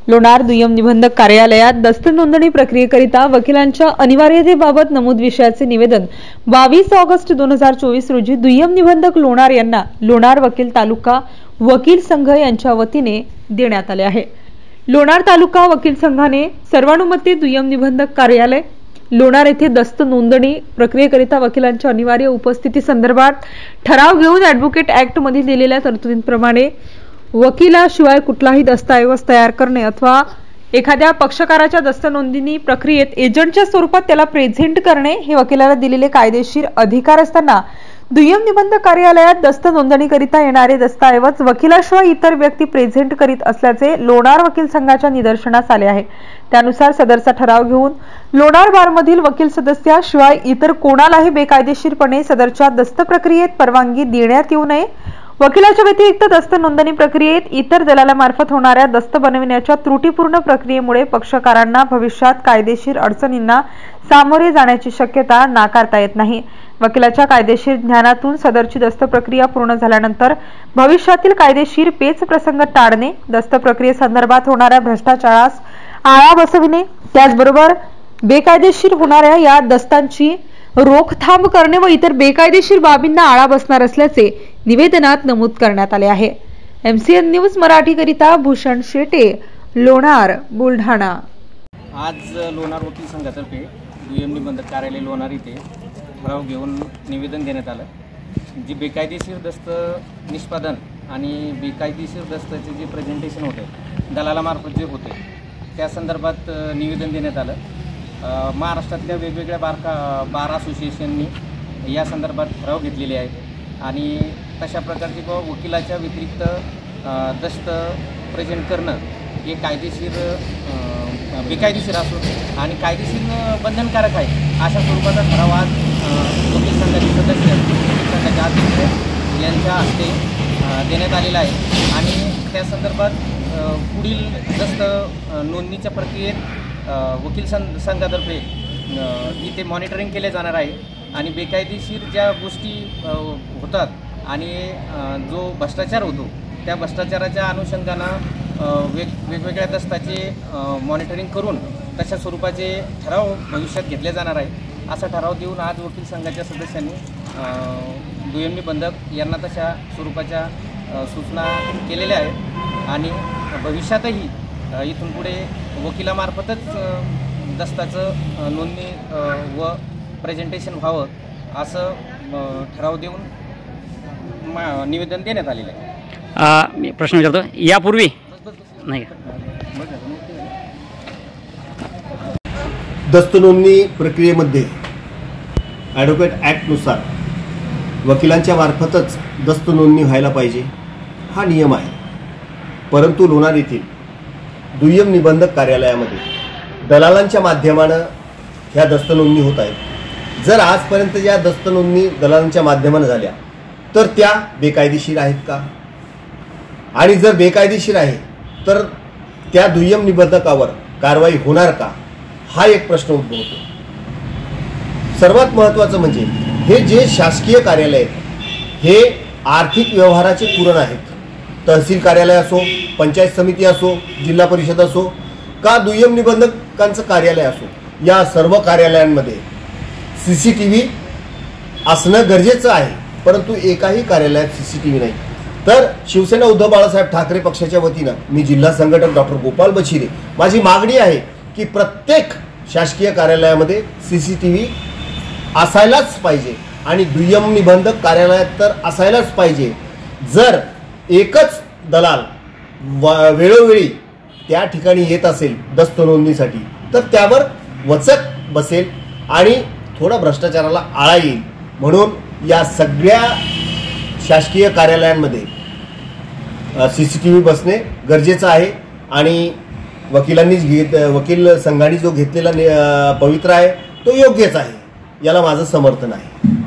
लोणार दुय्यम निबंधक कार्यालयात दस्त नोंदणी प्रक्रियेकरिता वकिलांच्या अनिवार्यतेबाबत नमूद विषयाचे निवेदन 22 ऑगस्ट 2024 रोजी दुय्यम निबंधक लोणार यांना लोणार वकील तालुका वकील संघ यांच्या वतीने देण्यात आले आहे। लोणार तालुका वकील संघाने सर्वानुमते दुय्यम निबंधक कार्यालय लोणार येथे दस्त नोंदणी प्रक्रियेकरिता वकिलांच्या अनिवार्य उपस्थिती संदर्भात ठराव घेऊन ॲडव्होकेट ॲक्ट मध्ये दिलेल्या तरतुदींप्रमाणे वकिलाशिवाय कुठलाही दस्तऐवज तयार करणे अथवा एखाद्या पक्षकाराच्या दस्त नोंदणी प्रक्रियेत एजंटच्या स्वरूपात त्याला प्रेझेंट करणे हे वकिलाला दिलेले कायदेशीर अधिकार असताना दुय्यम निबंधक कार्यालयात दस्त नोंदणीकरिता येणारे दस्तऐवज वकिलाशिवाय इतर व्यक्ती प्रेझेंट करीत असल्याचे लोणार वकील संघाच्या निदर्शनास आले आहे। त्यानुसार सदरचा ठराव घेऊन लोणार बारमधील वकील सदस्याशिवाय इतर कोणालाही बेकायदेशीरपणे सदरच्या दस्त प्रक्रियेत परवानगी देण्यात येऊ नये। वकिलाच्या व्यतिरिक्त दस्त नोंदणी प्रक्रियेत इतर दलालामार्फत होणाऱ्या दस्त बनविण्याच्या त्रुटीपूर्ण प्रक्रियेमुळे पक्षकारांना भविष्यात कायदेशीर अडचणींना सामोरे जाण्याची शक्यता नाकारता येत नाही। वकिलाच्या कायदेशीर ज्ञानातून सदरची दस्त प्रक्रिया पूर्ण झाल्यानंतर भविष्यातील कायदेशीर पेच प्रसंग टाळणे, दस्त प्रक्रियेसंदर्भात होणाऱ्या भ्रष्टाचारास आळा बसविणे, त्याचबरोबर बेकायदेशीर होणाऱ्या या दस्तांची रोखथाम करणे व इतर बेकायदेशीर बाबींना आळा बसणार असल्याचे निवेदनात नमूद करण्यात आले आहे। MCN न्यूज मराठी करिता भूषण शेटे, लोणार, बुलढाणा। आज लोणार वकील संघातर्फे दुय्यम निबंधक कार्यालय लोणार येथे ठराव घेऊन निवेदन देण्यात आलं। जी बेकायदेशीर दस्त निष्पादन आणि बेकायदेशीर दस्ताचे जे प्रेझेंटेशन होते दलालामार्फत जे होते त्या संदर्भात निवेदन देण्यात आलं। महाराष्ट्रातल्या वेगवेगळ्या बार असोसिएशननी या संदर्भात ठराव घेतलेले आहेत आणि तशा प्रकारचे वकिलाच्या व्यतिरिक्त दस्त प्रेझेंट करणं हे कायदेशीर बेकायदेशीर असून आणि कायदेशीर बंधनकारक आहे अशा स्वरूपाचा ठराव आज वकील संघाचे सदस्य वकील संघाच्या अध्यक्ष यांच्या हस्ते देण्यात आलेला आहे आणि त्या संदर्भात पुढील दस्त नोंदणीच्या प्रक्रियेत वकील संघातर्फे इथे मॉनिटरिंग केले जाणार आहे आणि बेकायदेशीर ज्या गोष्टी होतात आणि जो भ्रष्टाचार होतो त्या भ्रष्टाचाराच्या अनुषंगानं वेगवेगळ्या दस्ताचे मॉनिटरिंग करून तशा स्वरूपाचे ठराव भविष्यात घेतले जाणार आहे। असा ठराव देऊन आज वकील संघाच्या सदस्यांनी दुय्यम निबंधक यांना तशा स्वरूपाच्या सूचना केलेल्या आहेत आणि भविष्यातही इथून पुढे वकिलामार्फतच दस्ताचं नोंदणी व प्रेझेंटेशन व्हावं असं ठराव देऊन निवेदन देण्यात आलेलं आहे। मी प्रश्न विचारतो, यापूर्वी नाही दस्त नोंदणी प्रक्रियेमध्ये ॲडव्होकेट ॲक्टनुसार वकिलांच्या मार्फतच दस्त नोंदणी व्हायला पाहिजे हा नियम आहे। परंतु लोणार येथील दुय्यम निबंधक कार्यालयामध्ये दलालांच्या माध्यमानं ह्या दस्त नोंदणी होत आहेत। जर आजपर्यंत या दस्त नोंदणी दलालांच्या माध्यमानं झाल्या तर त्या बेकायदेशीर आहेत का? आणि जर बेकायदेशीर आहे तर त्या दुय्यम निबंधकावर कारवाई होणार का हा एक प्रश्न उद्भवतो। सर्वात महत्त्वाचं म्हणजे हे जे शासकीय कार्यालय आहेत हे आर्थिक व्यवहाराचे पुरण आहेत। तहसील कार्यालय असो, पंचायत समिती असो, जिल्हा परिषद असो का दुय्यम निबंधकांचं कार्यालय असो, या सर्व कार्यालयांमध्ये CCTV असणं गरजेचं आहे। परंतु एकाही कार्यालयात CCTV नाही। तर शिवसेना उद्धव बाळासाहेब ठाकरे पक्षाच्या वतीनं मी जिल्हा संघटक डॉक्टर गोपाल बचिरे माझी मागणी आहे की प्रत्येक शासकीय कार्यालयामध्ये CCTV असायलाच पाहिजे आणि दुय्यम निबंधक कार्यालयात तर असायलाच पाहिजे। जर एकच दलाल वेळोवेळी त्या ठिकाणी येत असेल दस्त नोंदणीसाठी तर त्यावर वचक बसेल आणि थोडा भ्रष्टाचाराला आळा येईल। म्हणून या सगळ्या शासकीय कार्यालयांमध्ये CCTV बसणे गरजेचं आहे आणि वकील संघाने जो घेतलेला पवित्रा आहे तो योग्यच आहे, याला माझं समर्थन आहे।